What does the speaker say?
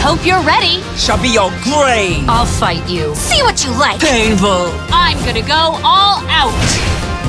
hope you're ready. Shall be your grave. I'll fight you. See what you like. Painful. I'm gonna go all out.